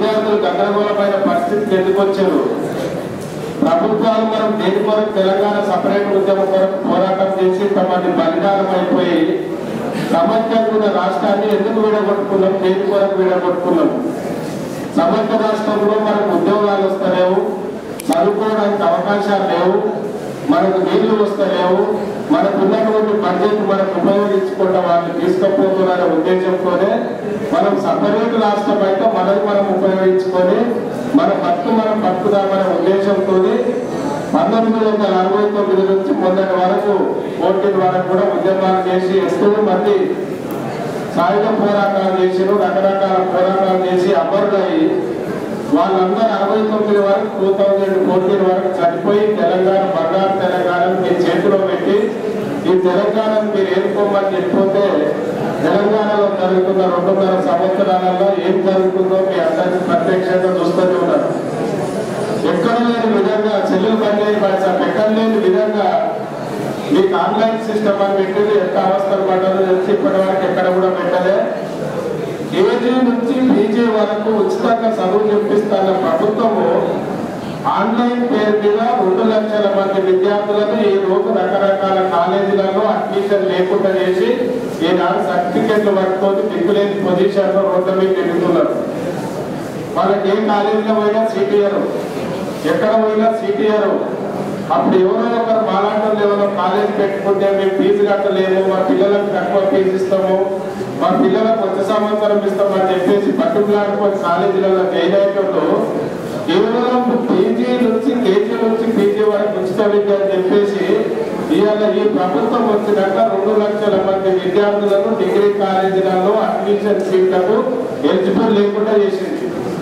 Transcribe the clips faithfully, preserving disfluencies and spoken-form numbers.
విద్యార్థులు గందరగోళమైన పరిస్థితికి ఎందుకు వచ్చారు? ప్రభుత్వాలు మనం దేని కొరకు తెలంగాణ సపరేట్ ఉద్యమం కొరకు పోరాటం చేసి తమని బలిదానం అయిపోయి సమైక్యంగా రాష్ట్రాన్ని ఎందుకు విడగొట్టుకున్నాం? దేని కొరకు విడగొట్టుకున్నాం? సమైక్య రాష్ట్రంలో మనకు ఉద్యోగాలు వస్తలేవు, చదువుకోవడానికి అవకాశాలు లేవు, మనకు నీళ్లు వస్తలేవు, మనకు ఉన్నటువంటి బడ్జెట్ మనకు ఉపయోగించుకుంటా వాళ్ళు తీసుకపోతున్నారనే ఉద్దేశంతోనే మనం సపరేట్ రాష్ట్రం అయితే మనకు మనం ఉపయోగించుకొని మన బతుకు మనం బతుకుదామనే ఉద్దేశంతో పంతొమ్మిది వందల అరవై తొమ్మిది నుంచి మొన్నటి వరకు ఓటింగ్ వరకు కూడా ఉద్యమాలు చేసి ఎంతో మంది సాయుధ పోరాటాలు చేసిరు, రకరకాల పోరాటాలు చేసి అమరులయ్యి వాళ్ళందరూ అరవై తొమ్మిది వరకు టూ థౌజండ్ ఫోర్టీన్ వరకు చనిపోయి తెలంగాణ బంగారు తెలంగాణను మీ చేతిలో పెట్టి ఈ తెలంగాణను మీరు ఏర్కోమని చెప్పిపోతే తెలంగాణలో జరుగుతున్న రెండున్నర సంవత్సరాలలో ఏం జరుగుతుందో మీ అందరికీ ప్రత్యక్షంగా చూస్తూనే ఉన్నారు. ఎక్కడ లేని విధంగా చెల్లులు పనిచేసి పడిసాం ఎక్కడ లేని విధంగా మీకు ఆన్లైన్ సిస్టమ్ అని పెట్టింది. ఎంత అవస్థలు పడ్డారో తెలిసి ఇప్పటి వరకు ఎక్కడ కూడా పెట్టలే. కేజీ నుంచి పీజీ వరకు ఉచితంగా చదువు చెప్పిస్తున్న ప్రభుత్వము ఆన్లైన్ పేరు మీద రెండు లక్షల మంది విద్యార్థులను ఈ రోజు రకరకాల కాలేజీలలో అడ్మిషన్ లేకుండా చేసి ఈనాడు సర్టిఫికెట్లు పట్టుకొని దిక్కులేని పొజిషన్ లో రోడ్ల మీద తిరుగుతున్నారు. వాళ్ళకి ఏ కాలేజీలో పోయినా సీటీఆర్, ఎక్కడ పోయినా సీటీఆర్. అప్పుడు ఎవరో ఒకరు మాలాంటి ఎవరో కాలేజీ పెట్టుకుంటే మేము ఫీజు కట్టలేము, మా పిల్లలకు తక్కువ ఫీజు ఇస్తాము, మా పిల్లలకు వచ్చే సంవత్సరం ఇస్తామని చెప్పేసి పట్టుకులాడుకొని కాలేజీలలో జాయిన్ అయ్యేటప్పుడు కేవలం పీజీ నుంచి కేజీ నుంచి పీజీ వరకు ఉచిత విద్య అని చెప్పేసి ఇవాళ ఈ ప్రభుత్వం వచ్చినాక రెండు లక్షల మంది విద్యార్థులను డిగ్రీ కాలేజీలలో అడ్మిషన్ సీట్లకు ఎలిజిబుల్ లేకుండా చేసింది.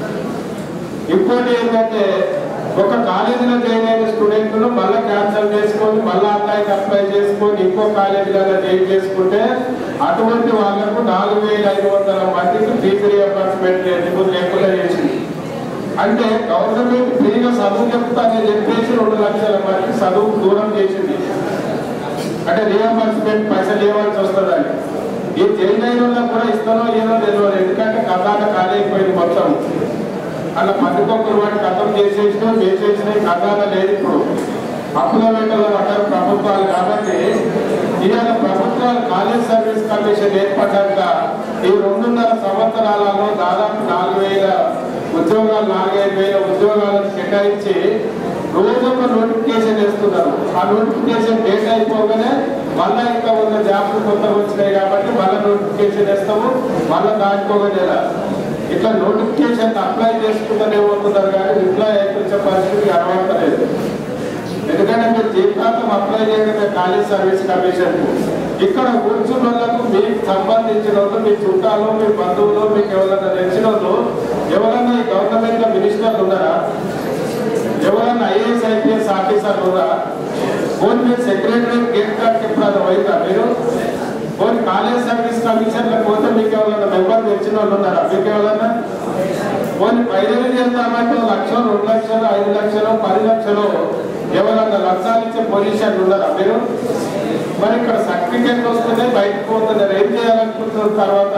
ఇంకోటి ఏంటంటే ఒక కాలేజీలో జాయిన్ అయిన స్టూడెంట్ను మళ్ళీ క్యాన్సల్ చేసుకొని మళ్ళీ ఆన్లైన్ అప్లై చేసుకొని ఇంకో కాలేజీలలో జాయిన్ చేసుకుంటే అటువంటి వాళ్లకు నాలుగు వేల ఐదు వందల మందికి ఫీజు రియంబర్స్మెంట్ ఎలిజిబుల్ లేకుండా చేసింది. అంటే గవర్నమెంట్ ఫ్రీగా చదువు చెప్తానని చెప్పేసి రెండు లక్షల మందికి చదువు దూరం చేసింది. అంటే రియంబర్స్మెంట్ పైసలు ఇవ్వాల్సి వస్తుందని ఈ జాయిన్ అయిన వాళ్ళకి కూడా ఇస్తానో ఏదో తెలియదు. ఎందుకంటే కథాట కాలేకపోయింది మొత్తం. అలా పట్టుకొక్కరు వాటి కథం చేసేసినా చేసేసిన కథాన లేదు. ఇప్పుడు అప్పుల వేటలో పడ్డారు ప్రభుత్వాలు. కాబట్టి ఇవాళ ప్రభుత్వాలు కాలేజ్ సర్వీస్ కమిషన్ ఏర్పడ్డాక ఈ రెండున్నర సంవత్సరాలలో దాదాపు నాలుగు వేల ఉద్యోగాలు నాలుగైదు వేల ఉద్యోగాలను కేటాయించి రోజు ఒక నోటిఫికేషన్ వేస్తున్నారు. ఆ నోటిఫికేషన్ డేట్ అయిపోగానే మళ్ళా ఇంకా ఉన్న జాబ్లు కొత్తగా వచ్చినాయి కాబట్టి మళ్ళీ నోటిఫికేషన్ వేస్తాము, మళ్ళీ దాచుకోగలేదా ఇట్లా నోటిఫికేషన్ అప్లై చేసుకుంటూనే పోతున్నారు. కానీ రిప్లై అయిపోయే పరిస్థితి కనబడతలేదు. ఎందుకంటే మీరు జీవితాంతం అప్లై చేయడమే కాలేజ్ సర్వీస్ కమిషన్. ఇక్కడ కూర్చున్న వాళ్ళకు మీకు సంబంధించిన వాళ్ళు, మీ చుట్టాలు, మీ బంధువులు, మీకు ఎవరైనా తెలిసిన వాళ్ళు ఎవరైనా ఈ గవర్నమెంట్ లో మినిస్టర్లు ఉన్నారా? ఎవరైనా ఐఏఎస్ ఐపీఎస్ ఆఫీసర్లు ఉన్నారా? ఓన్ మీరు సెక్రటరీ గేట్ కార్డ్ ఎప్పుడైనా పోయిందా? మీరు ఓన్ కాలేజ్ సర్వీస్ కమిషన్ లో పోతే మీకు ఎవరైనా మెంబర్ తెచ్చిన వాళ్ళు ఉన్నారా? మీకు ఎవరైనా ఓన్ పైరవీ చేద్దామంటే లక్షలు, రెండు లక్షలు, ఐదు లక్షలు, పది లక్షలు ఎవరైనా లంచాలు ఇచ్చే పొజిషన్ ఉన్నారా మీరు? మరి ఇక్కడ సర్టిఫికేట్ వస్తేనే బయటకు పోతున్నారు. ఏం చేయాలనుకుంటున్నారు? తర్వాత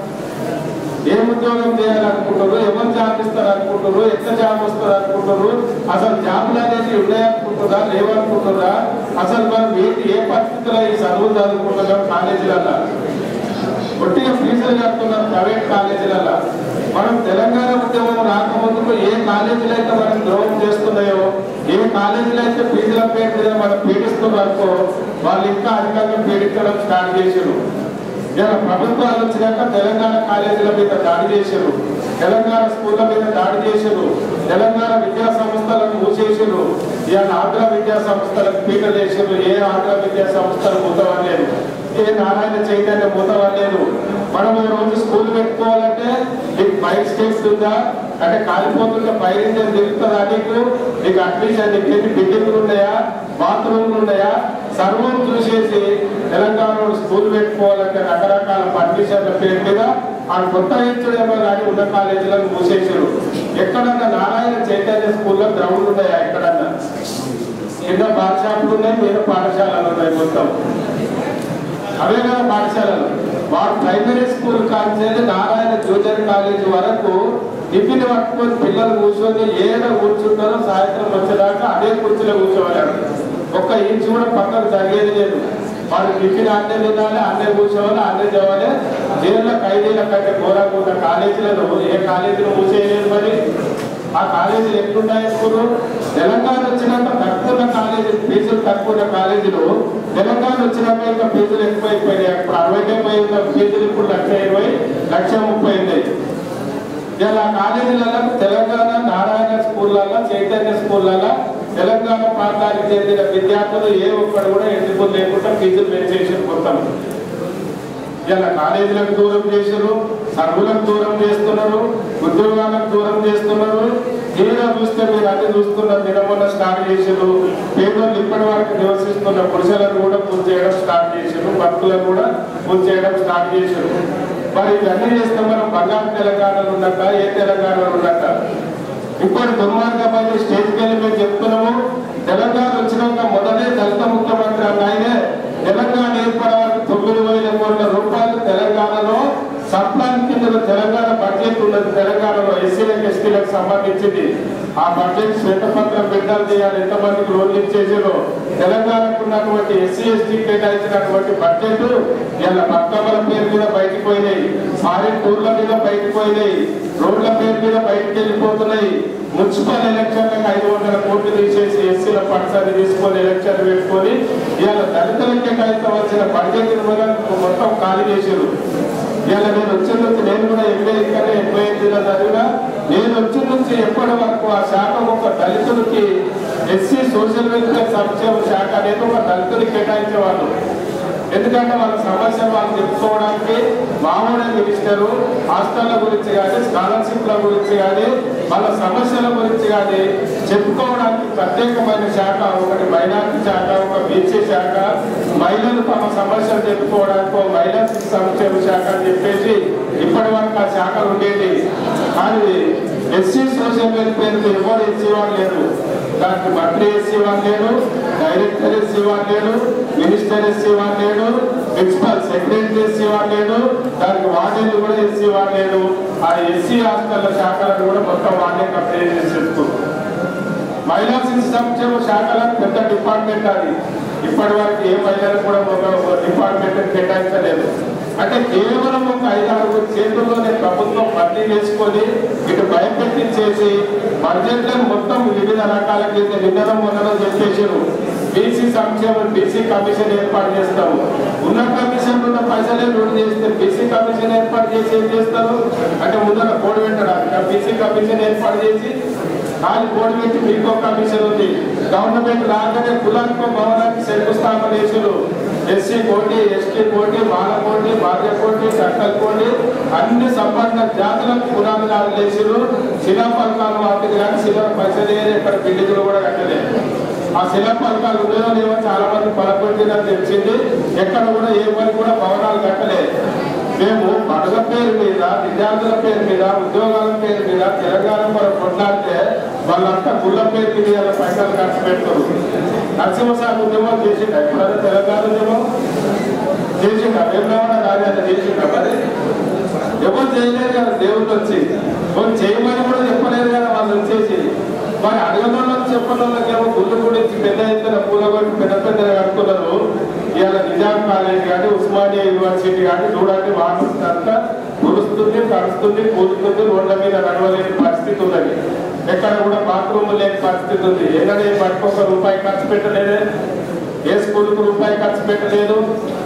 ఏం ఉద్యోగం చేయాలనుకుంటున్నారు? ఎవరు జాబ్ ఇస్తారు అనుకుంటున్నారు? ఎంత జాబ్ వస్తారు అనుకుంటున్నారు? అసలు జాబ్లు అనేది ఉన్నాయనుకుంటున్నా లేవనుకుంటున్నా? అసలు మనం ఏంటి ఏ పరిస్థితుల్లో ఈ చదువు చదువుకుంటున్నాం? కాలేజీలలో ఒట్టిగా ఫీజులు కడుతున్నారు ప్రైవేట్ కాలేజీలలో. మనం తెలంగాణ ఉద్యమం రాకముందుకు ఏ కాలేజీలు అయితే మనం ద్రోహం చేస్తున్నాయో, ఏ కాలేజీలు అయితే ఫీజుల పేరు మీద మనం పీడిస్తున్నారో వాళ్ళు ఇంకా అధికంగా పీడించడం స్టార్ట్ చేశారు. ఇలా ప్రభుత్వాలు వచ్చినాక తెలంగాణ కాలేజీల మీద దాడి చేశారు, తెలంగాణ స్కూళ్ళ మీద దాడి చేశారు, తెలంగాణ విద్యా సంస్థలను మూసేసారు. ఇవాళ ఆంధ్ర విద్యా సంస్థలకు పీటలు వేసారు. ఏ ఆంధ్ర విద్యా సంస్థలు మూతవలేదు, ఏ నారాయణ చైతన్య మూతవలేదు. మనం ఈ రోజు స్కూల్ పెట్టుకోవాలంటే మీకు ఫైర్ స్టేట్స్ ఉందా అంటే కాలిపోతుంటే ఫైర్ ఇంజన్ తిరుగుతుందా? నీకు నీకు అడ్మిషన్ నీకు ఎన్ని బిల్డింగ్లు ఉన్నాయా, బాత్రూమ్లు ఉన్నాయా, సర్వం చూసేసి తెలంగాణలో స్కూల్ పెట్టుకోవాలంటే రకరకాల పర్మిషన్ల పేరు మీద ఆ కొత్త ఇచ్చుడేమో కానీ ఉన్న కాలేజీలను మూసేసారు. ఎక్కడన్నా నారాయణ చైతన్య స్కూల్లో గ్రౌండ్ ఉన్నాయా? ఎక్కడన్నా కింద పాఠశాలలు ఉన్నాయి, మీద పాఠశాలలు ఉన్నాయి. మొత్తం అవే కదా పాఠశాలలు. వాడు ప్రైమరీ స్కూల్ కాల్చేది నారాయణ జూనియర్ కాలేజ్ వరకు టిఫిన్ పట్టుకొని పిల్లలు కూర్చొని ఏడ కూర్చుంటారో సాయంత్రం వచ్చేదాకా అదే కుర్చీలో కూర్చోవాలి. ఒక్క ఇంచు కూడా పక్కకు జరిగేది లేదు. వాళ్ళు టిఫిన్ అన్నే తినాలి, అన్నే కూర్చోవాలి, అన్నే చదవాలి. జైల్లో ఖైదీల కంటే ఘోరంగా ఉన్న కాలేజీలలో ఏ కాలేజీలు మూసేయలేదు. మరి ఆ కాలేజీలు ఎట్లున్నాయి? ఇప్పుడు తెలంగాణ వచ్చినాక తక్కువ కాలేజీలు ఫీజులు తక్కువ కాలేజీలు తెలంగాణ వచ్చినాక ఇంకా ఫీజులు ఎక్కువైపోయినాయి. ఇప్పుడు అరవై డెబ్బై ఫీజులు ఇప్పుడు లక్ష ఇరవై లక్ష ముప్పై ఉన్నాయి. ఇలా కాలేజీలలో తెలంగాణ నారాయణ స్కూళ్ళల్లో చైతన్య స్కూళ్ళల్లో తెలంగాణ ప్రాంతానికి చెందిన విద్యార్థులు ఏ ఒక్కరు కూడా ఎందుకు లేకుండా ఫీజులు పెంచేసి మొత్తం ఇలా కాలేజీలకు దూరం చేశారు, చదువులకు దూరం చేస్తున్నారు, ఉద్యోగాలకు దూరం చేస్తున్నారు. తీరా చూస్తే మీరు అన్ని చూస్తున్నారు. నిన్న స్టార్ట్ చేశారు. పేదలు ఇప్పటి వరకు నివసిస్తున్న పురుషులను కూడా పూజ చేయడం స్టార్ట్ చేశారు, భక్తులను కూడా పూజ చేయడం స్టార్ట్ చేశారు. మరి ఇవన్నీ చేస్తే మనం బంగారు తెలంగాణలో ఉన్నట్ట, ఏ తెలంగాణలో ఉన్నట్ట? ఇప్పుడు దుర్మార్గమైన స్టేజ్కి వెళ్ళి మేము చెప్తున్నాము. తెలంగాణ వచ్చినాక మొదలే దళిత ముఖ్యమంత్రి అన్న ఆయనే తెలంగాణ ఏర్పడడానికి తొమ్మిది వేల కోట్ల రూపాయలు తెలంగాణలో సప్లాన్ కింద తెలంగాణ బడ్జెట్ ఉన్నది. తెలంగాణలో ఎస్సీలకు ఎస్టీలకు సంబంధించింది. ఆ బడ్జెట్ శ్వేతపత్రం విడుదల చేయాలి. ఎంతమందికి లోన్లు ఇచ్చేసారో తెలంగాణకు ఉన్నటువంటి ఎస్సీ ఎస్టీ కేటాయించినటువంటి బడ్జెట్ ఇలా బతుకమ్మల పేరు మీద బయటకు పోయినాయి, ఫారిన్ టూర్ల మీద బయటకు పోయినాయి, రోడ్ల పేరు మీద బయటకు వెళ్ళిపోతున్నాయి. మున్సిపల్ ఎలక్షన్లకు ఐదు వందల కోట్లు తీసేసి ఎస్సీల పర్సెంట్ తీసుకొని ఎలక్షన్ పెట్టుకొని ఇవాళ దళితులకు కేటాయించవలసిన బడ్జెట్ మొత్తం ఖాళీ చేశారు. ఇవాళ నేను వచ్చిన నుంచి నేను కూడా ఎంఏ ఇక్కడ ఎంఏ జిల్లా చదివినా నేను వచ్చిన నుంచి ఎప్పటి వరకు ఆ శాఖ ఒక దళితులకి ఎస్సీ సోషల్ వెల్ఫేర్ సంక్షేమ శాఖ అనేది ఒక దళితులకి కేటాయించేవాళ్ళు. ఎందుకంటే వాళ్ళ సమస్య వాళ్ళు చెప్పుకోవడానికి మామూలు మినిస్టరు హాస్టళ్ల గురించి కానీ స్కాలర్షిప్ల గురించి కానీ వాళ్ళ సమస్యల గురించి కానీ చెప్పుకోవడానికి ప్రత్యేకమైన శాఖ ఒకటి మైనార్టీ శాఖ, ఒక బీసీ శాఖ, మహిళలు తమ సమస్యలు చెప్పుకోవడానికి ఒక మహిళా సంక్షేమ శాఖ అని చెప్పేసి ఇప్పటి వరకు ఆ శాఖలు ఉండేది. కానీ ఎస్సీ సోషల్ వెల్ఫేర్ ఎవరు ఎస్సీ వాళ్ళు లేరు. దానికి మంత్రి ఎస్సీ వాళ్ళు లేరు, డైరెక్టర్ ఎస్సీ వాళ్ళు లేరు, మినిస్టర్ ఎస్సీ వాళ్ళు లేడు, ప్రిన్సిపల్ సెక్రటరీ ఎస్సీ వాళ్ళు లేడు, దానికి వార్డెన్లు కూడా ఎస్సీ వాళ్ళు లేడు. ఆ ఎస్సీ హాస్టల్ శాఖలను కూడా మొత్తం వాళ్ళే కంప్లీట్ చేసేసుకుంటారు. మహిళా శిశు సంక్షేమ శాఖలకు పెద్ద డిపార్ట్మెంట్ అది. ఇప్పటి వరకు ఏ మహిళలకు కూడా ఒక డిపార్ట్మెంట్ కేటాయించలేదు. అంటే కేవలం ఒక ఐదారు చేతుల్లోనే ప్రభుత్వం బదిలీ వేసుకొని ఇటు భయపెట్టించేసి బడ్జెట్లను మొత్తం వివిధ రకాల కింద నిందడం మొదలు చెప్పేసారు. బీసీ సంక్షేమం బీసీ కమిషన్ ఏర్పాటు చేస్తాము. ఉన్న కమిషన్ ఉన్న పైసలే రూఢి చేస్తే బీసీ కమిషన్ ఏర్పాటు చేసి ఏం చేస్తారు అంటే ముందర బోర్డు పెట్టడానికి బీసీ కమిషన్ ఏర్పాటు చేసి ఖాళీ బోర్డు పెట్టి మీకో కమిషన్ ఉంది. గవర్నమెంట్ రాగానే కులానికో భవనానికి శంకుస్థాపన చేసారు. ఎస్సీ కోటి, ఎస్టీ కోటి, మాల కోటి, భార్య కోటి, చట్టల కోటి అన్ని సంపన్న జాతులకు పునాదిరాలు వేసారు. శిలా పథకాలు వాటికి కానీ శిలా పైసలు ఇక్కడ బిల్డింగ్లు కూడా కట్టలేదు. ఆ శిలా పథకాలు ఉన్నాయో లేవో చాలా మంది పలకొట్టినని తెలిసింది. ఎక్కడ కూడా ఏ పని కూడా భవనాలు కట్టలేదు. మేము పడగ పేరు మీద, విద్యార్థుల పేరు మీద, ఉద్యోగాల పేరు మీద తెలంగాణ మనం కొట్లాడితే వాళ్ళంతా గుళ్ళ పేరు మీద పైసలు ఖర్చు పెడతారు. నరసింహసాగర్ ఉద్యమం చేసిండ ఎప్పుడైనా తెలంగాణ ఉద్యమం చేసిండ వేమరావణ రాజాన్ని చేసిండ మరి ఎవరు చేయలేదు కదా. దేవుళ్ళు వచ్చి వాళ్ళు చేయమని కూడా చెప్పలేదు కదా. వాళ్ళు వచ్చేసి మరి అడగడం చెప్పడం వాళ్ళకేమో గుళ్ళు గురించి పెద్ద ఎత్తున పూలగొట్టి పెద్ద పెద్దగా కట్టుకున్నారు. ఇవాళ నిజాం కాలేజ్ కానీ ఉస్మానియా యూనివర్సిటీ కానీ చూడండి వాటర్ అంతా కురుస్తుంది, తడుస్తుంది, కూలుతుంది, రోడ్ల మీద నడవలేని పరిస్థితి ఉన్నది. ఎక్కడ కూడా బాత్రూమ్ లేని పరిస్థితి ఉంది. ఎన్నడే పట్టుకొక రూపాయి ఖర్చు పెట్టలేదే, ఏ స్కూల్కు రూపాయి ఖర్చు పెట్టలేదు.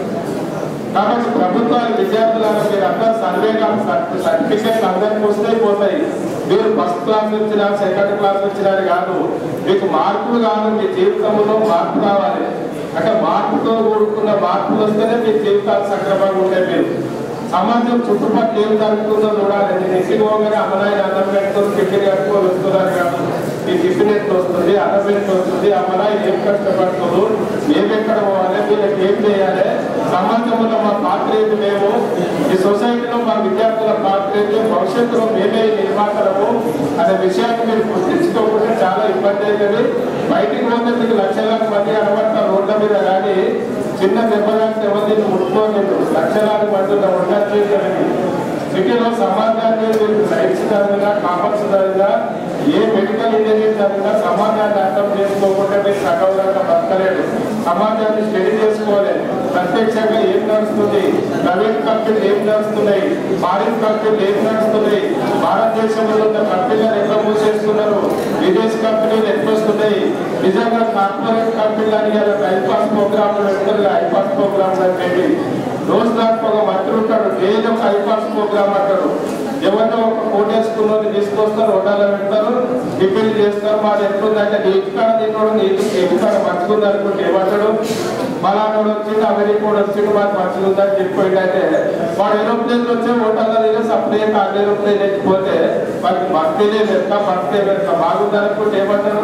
కాబట్టి ప్రభుత్వాలు విద్యార్థులను మీరు అందరూ సర్వేగా సర్టిఫికేట్లు అందరికి వస్తే పోతాయి. మీరు ఫస్ట్ క్లాస్ వచ్చినా సెకండ్ క్లాస్ వచ్చినా కాదు, మీకు మార్పులు కాదు, మీ జీవితంలో మార్పు రావాలి. అంటే మార్పుతో కూడుకున్న మార్పులు వస్తేనే మీ జీవితాలు సక్రమంగా ఉంటాయి. మీరు సమాజం చుట్టుపక్కల ఏం జరుగుతుందో చూడాలి. నేను ఇంటికి పోగానే అమ్మనాయన అన్నం పెట్టుకొని టిఫిన్ కట్టుకొని వస్తున్నారు కాదు. ఈ టిఫిన్ ఎట్లా వస్తుంది, అన్నం ఎట్లా వస్తుంది, అమ్మనాయ ఏం కష్టపడుతున్నారు, మేమెక్కడ పోవాలి, వీళ్ళకి ఏం చేయాలి, సమాజంలో మా పాత్ర ఏంటి, మేము ఈ సొసైటీలో మా విద్యార్థుల పాత్ర ఏంటి, భవిష్యత్తులో మేమే నిర్మాతలము అనే విషయాన్ని మీరు గుర్తించుకోకుండా చాలా ఇబ్బంది అవుతుంది. బయటికి పోతే మీకు లక్షలాది మంది కనబడతారు రోడ్ల మీద, కానీ చిన్న దెబ్బలాంటి ఎవరిని ముట్టుకోలేదు. లక్షలాది మంది ఉండట్లేదు. సిటీలో సమాజాన్ని సైన్స్ చదివినా కామర్స్ చదివినా ఏ మెడికల్ ఇంజనీర్ చదివినా సమాజాన్ని అర్థం చేసుకోకుండా మీరు సగౌరవంగా బతకలేడు. సమాజాన్ని స్టడీ చేసుకోలేదు. ప్రత్యక్షంగా ఏం నడుస్తుంది, ప్రైవేట్ కంపెనీలు ఏం నడుస్తున్నాయి, ఫారిన్ కంపెనీలు ఏం నడుస్తున్నాయి, భారతదేశంలో ఉన్న కంపెనీలను ఎట్లా మూసేస్తున్నారు, విదేశీ కంపెనీలు ఎట్లా వస్తున్నాయి, నిజంగా కార్పొరేట్ కంపెనీలు అని ఐపాస్ ప్రోగ్రాంలు పెడతారు. ఐపాస్ ప్రోగ్రామ్స్ అంటే రోజు దాకా ఒక మంత్రి ఉంటాడు, డైలీ ఒక ఐపాస్ ప్రోగ్రామ్ అంటాడు. ఎవరినో ఒక కోటేసుకున్న తీసుకొస్తారు, హోటల్లో పెడతారు, టిఫిన్ చేస్తారు. మాది ఎట్లుందంటే నీటి కాడ తిన్నాడు, నీటి నీటి కాడ మంచిగుంది అనుకుంటే ఏమంటాడు, మలానోడు వచ్చింది, అమెరికా వచ్చింది, మాది మంచిగుందని చెప్పిపోయిందంటే వాడు ఏరోప్లేన్ వచ్చే హోటల్లో తినే సప్లై కాదు ఏరోప్లేన్ ఎక్కిపోతే వాడికి భక్తినే వెళ్తా భక్తే వెళ్తా బాగుంది అనుకుంటే ఏమంటారు.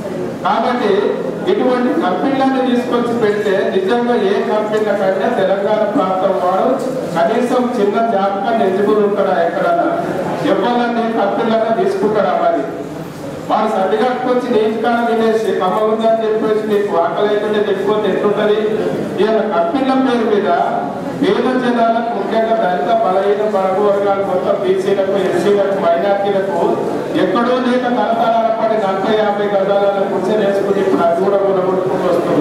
కాబట్టి ఇటువంటి కంపెనీలను తీసుకొచ్చి పెడితే నిజంగా ఏ కంపెనీల కంటే తెలంగాణ ప్రాంతం వాడు కనీసం చిన్న జాబకాన్ని ఎలిజిబుల్ ఉంటాడా, ఎక్కడన్నా ఎవరన్నా కంపెనీలన్నా తీసుకుంటాడా. మరి వాడు సర్టిఫికెట్కి నీటి కాడ తినేసి కమ్మగుందని చెప్పేసి నీకు ఆకలి అయితే తెచ్చిపోతే ఎట్లుంటది. ఇలా కంపెనీల పేరు మీద పేద జనాలకు, ముఖ్యంగా దళిత బలహీన బలగు వర్గాలు మొత్తం బీసీలకు, ఎస్సీలకు, మైనార్టీలకు ఎక్కడో లేక తరతరాల పడి నలభై యాభై గజాలను కూర్చొని వేసుకుని ఇప్పుడు అది కూడా కొనగొట్టుకుంటూ వస్తుంది.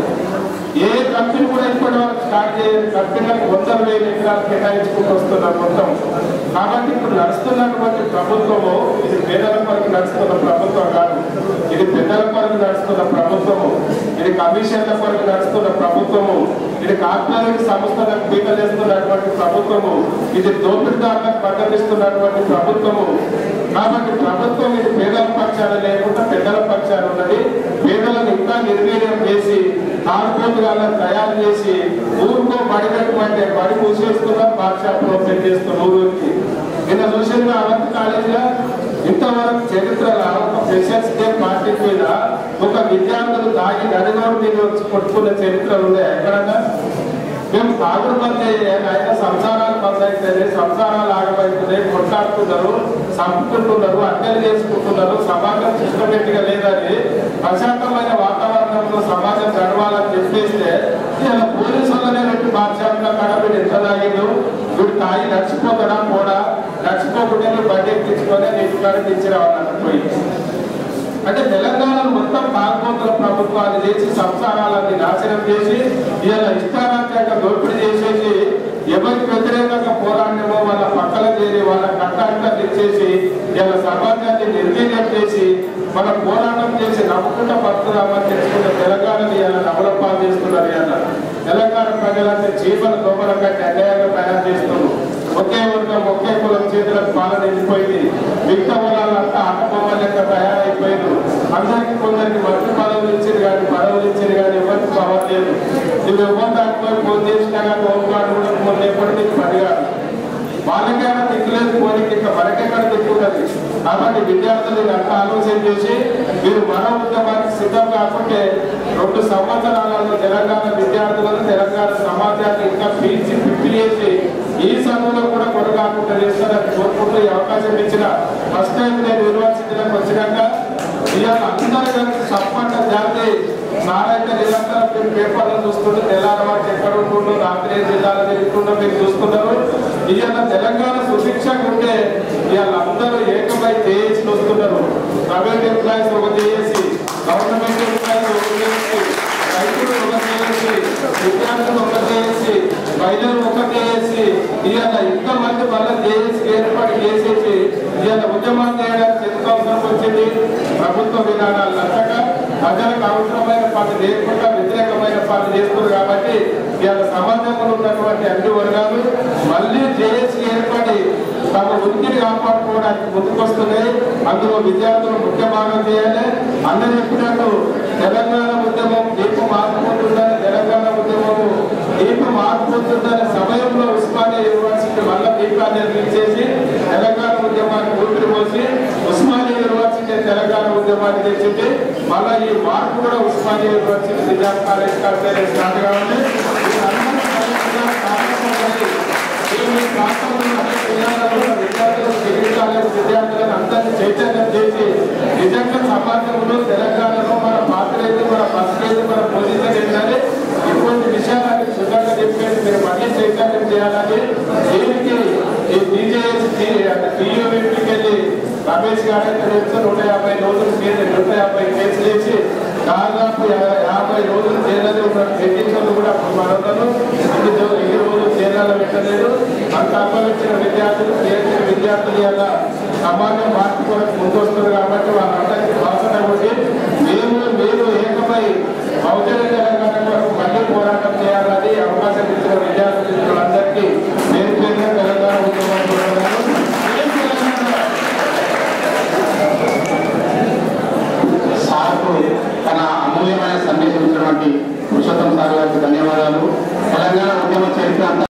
ఏ కంపెనీ కూడా ఇప్పటి వరకు స్టార్ట్ చేయని కంపెనీలకు వందల వేల ఎకరాలు కేటాయించుకుంటూ వస్తున్నారు మొత్తం. కాబట్టి ఇప్పుడు నడుస్తున్నటువంటి ప్రభుత్వము ఇది పేదల కొరకు నడుస్తున్న ప్రభుత్వం కాదు, ఇది పెద్దల కొరకు నడుస్తున్న ప్రభుత్వము, ఇది కమిషన్ల కొరకు నడుస్తున్న ప్రభుత్వము, ఇది కార్పొరేట్ సంస్థలకు పీకలేస్తున్నటువంటి ప్రభుత్వము, ఇది దోపిడీదారులకు మద్దతిస్తున్నటువంటి ప్రభుత్వము. కాబట్టి ప్రభుత్వం ఇది పేదల పక్షాన లేకుండా పెద్దల పక్షాన ఉన్నది. పేదలను ఇంకా నిర్వీర్యం చేసి కార్పొరేట్లను తయారు చేసి ఊరుకో బడి పెట్టమంటే బడి మూసేస్తున్నారు, పాఠశాలలో పెట్టేస్తున్నారు ఊరికి. నిన్న చూసిన అవంతి కాలేజీలో ఇంతవరకు చరిత్రలో ఒక ఫ్రెషర్స్ డే పార్టీ మీద ఒక విద్యార్థులు తాగి నడినోడు తిని వచ్చి కొట్టుకున్న చరిత్రలు ఉన్నాయి ఎక్కడన్నా. మేము తాగుడు బంద్ ఆయన సంసారాలు బంద్ అవుతుంది, సంసారాలు ఆగమవుతున్నాయి, కొట్లాడుతున్నారు, చంపుకుంటున్నారు, హత్యలు చేసుకుంటున్నారు. సమాజం సిస్టమేటిక్ గా లేదని ప్రశాంతమైన వాతావరణంలో సమాజం గడవాలని చెప్పేస్తే ఇలా పోలీసు వల్లనే రెడ్డి బాధ్యతగా కాడ వీడు ఎంత తాగిండు, వీడు తాగి నడిచిపోతాడా పోడా, నడిచిపోకుండా బండి ఎక్కించుకొని నీటి కాడికి ఇచ్చి రావాలని పోయి. అంటే తెలంగాణను మొత్తం తాగుబోతుల ప్రభుత్వాన్ని చేసి సంసారాలన్నీ నాశనం చేసి ఇలా ఇష్టారాజ్యంగా దోపిడీ చేసేసి ఎవరికి వ్యతిరేకంగా పోరాడమో వాళ్ళ పక్కన చేరి వాళ్ళ కట్టాంటాలు ఇచ్చేసి ఇలా సమాజాన్ని నిర్వీర్యం చేసి మన పోరాటం చేసి నమ్ముకుంటా పడుతున్నామని తెలుసుకున్న తెలంగాణని ఇలా నవలపాలు చేస్తున్నారు. ఇలా తెలంగాణ ప్రజలంటే చీమల దోమల కంటే అన్యాయంగా తయారు చేస్తున్నారు. ఒకే వర్గం ఒకే కులం చేతులకు పాలన వెళ్ళిపోయింది. మిగతా కులాలంతా అన్నబొమ్మల లెక్క తయారైపోయింది. అందరికి కొందరికి మంత్రి పదవులు ఇచ్చింది కానీ పదవులు ఇచ్చింది కానీ ఎవరికి పవర్ లేదు. నువ్వు ఎవరు దాటిపోయి ఫోన్ చేసినా కానీ ఓటుగాడు కూడా ఫోన్ ఎప్పటికీ పని కాదు. వాళ్ళకైనా దిక్కులేదు పోనీకి, ఇంకా మనకెక్కడ దిక్కున్నది. కాబట్టి విద్యార్థులు అంతా ఆలోచన చేసి మీరు మరో ఉద్యమానికి సిద్ధం కాకుంటే రెండు సంవత్సరాలలో తెలంగాణ విద్యార్థులను తెలంగాణ సమాజాన్ని ఇంకా పీల్చి పిప్పి చేసి ఈ చదువులో కూడా కొనగాకుండా చేస్తారని కోరుకుంటూ ఈ అవకాశం ఇచ్చిన ఫస్ట్ టైం నేను యూనివర్సిటీలకు వచ్చినాక ఇవాళ అందరూ కలిసి సంపన్న జాతి నారాయణ నిరంతరం మీరు పేపర్లో చూస్తుంటే తెలంగాణ వారికి ఎక్కడ ఉంటుండో రాత్రి జిల్లాలో తిరుగుతుండో మీరు చూస్తున్నారు. ఇవాళ తెలంగాణ సుశిక్షకు ఉంటే ఇవాళ అందరూ ఏకమై జేఏసీ వస్తున్నారు. ప్రైవేట్ ఎంప్లాయీస్ ఒక జేఏసీ, గవర్నమెంట్ ఎంప్లాయీస్ ఒక జేఏసీ, రైతులు ఒక జేఏసీ, విద్యార్థులు ఒక జేఏసీ, మహిళలు ఒక జేఏసీ. ఇవాళ ఇంతమంది మళ్ళీ జేఏసీ ఏర్పాటు చేసేసి ఇవాళ ఉద్యమం చేయడానికి ఎంత అవసరం వచ్చింది. ప్రభుత్వ విధానాలు నచ్చక ప్రజలకు అవసరమైన పనులు లేకుండా వ్యతిరేకమైన పనులు చేస్తున్నారు. కాబట్టి ఇవాళ సమాజంలో ఉన్నటువంటి అన్ని వర్గాలు మళ్ళీ జేఏసీ ఏర్పడి తమ ఉనికిని కాపాడుకోవడానికి ముందుకొస్తున్నాయి. అందులో విద్యార్థులు ముఖ్య భాగం చేయాలి. అందరూ చెప్పినట్టు తెలంగాణ ఉద్యమం దీప మారిపోతుందని తెలంగాణ ఉద్యమము దీప మారిపోతుందనే సమయంలో ఉస్మానియా యూనివర్సిటీ మళ్ళా దీపాన్ని నిర్మించేసి తెలంగాణ ఉద్యమాన్ని ఊపిరి పోసి ఉస్మానియా యూనివర్సిటీ తెలంగాణ ఉద్యమాన్ని తెచ్చింది. మళ్ళా ఈ మార్పు కూడా Osmania university Nizam college college start కావాలి. విద్యార్థులు డిగ్రీ కాలేజ్ విద్యార్థులను అందరినీ చైతన్యం చేసి నిజంగా సమాజంలో తెలంగాణలో మన పాత్ర ఏంటి, మన పరిస్థితి ఏంటి, మన పొజిషన్ ఏంటంటే ఇటువంటి విషయాలన్నీ సుఖంగా చెప్పేది మీరు మళ్ళీ చైతన్యం చేయాలని దీనికి ఈ టీజేఎస్ టీయూవీకి వెళ్ళి రమేష్ గారు అయితే తెలుసు నూట యాభై రోజులు కేసు నూట యాభై కేసులు వేసి దాదాపు యాభై రోజులు జైల్లో ఉన్న పెన్షన్లు కూడా మనలను ఇన్ని ఇన్ని రోజులు జైల్లో పెట్టలేదు అంత అనుభవించిన విద్యార్థులు చేసిన విద్యార్థులు అలా సమాజం మార్పు కొరకు ముందొస్తారు కాబట్టి వాళ్ళందరికీ అవసరం ఉండి మేము మీరు ఏకమై బహుజన